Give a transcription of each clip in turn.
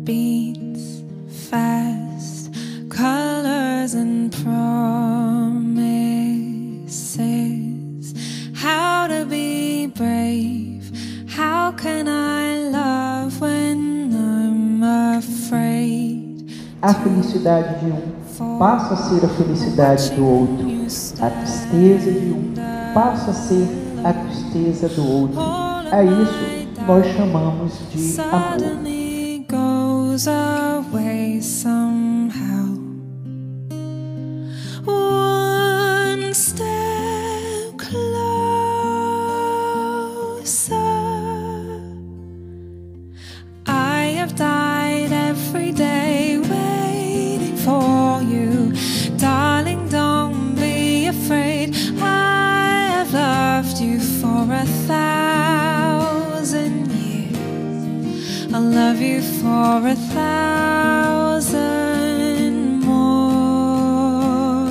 beats fast, colors and promises. How to be brave? How can I love when I'm afraid? A felicidade de um passa a ser a felicidade do outro. A tristeza de um passa a ser a tristeza do outro. A isso nós chamamos de amor. Goes away somehow. One step closer. I have died every day waiting for you. Darling, don't be afraid. I have loved you for 1,000 years. I'll love you for 1,000 more.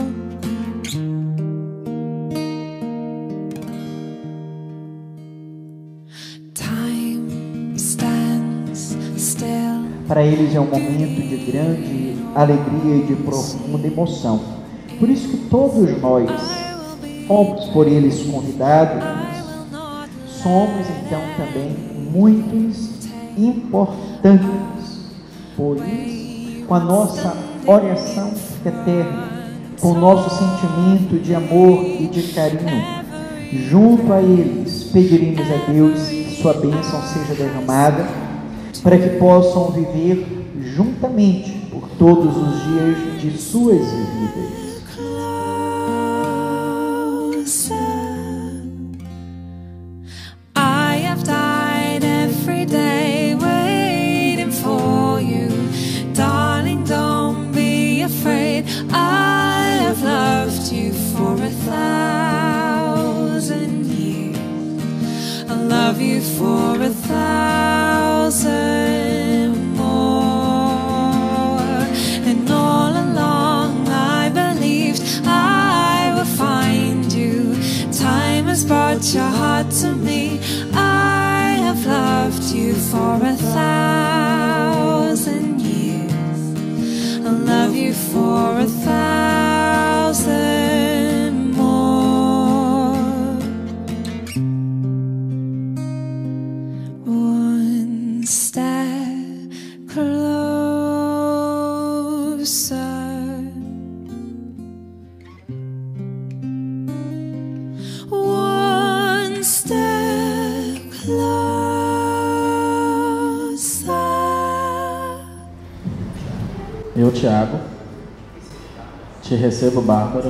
Time stands still. Para eles é um momento de grande alegria e de profunda emoção. Por isso que todos nós fomos por eles convidados. Somos então também muitos importantes. Por isso, com a nossa oração eterna, com o nosso sentimento de amor e de carinho, junto a eles, pediremos a Deus que sua bênção seja derramada, para que possam viver juntamente por todos os dias de suas vidas. For 1,000 years, I'll love you for 1,000 more. And all along I believed I would find you. Time has brought your heart to me. I have loved you for 1,000 years. I'll love you for 1,000. Step closer. One step closer. Eu, Tiago, te recebo, Bárbara,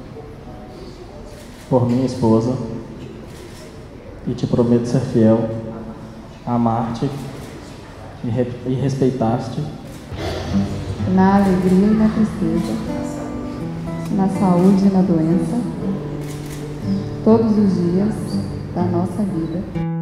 por minha esposa, e te prometo ser fiel, amar-te e respeitar-te na alegria e na tristeza, na saúde e na doença, todos os dias da nossa vida.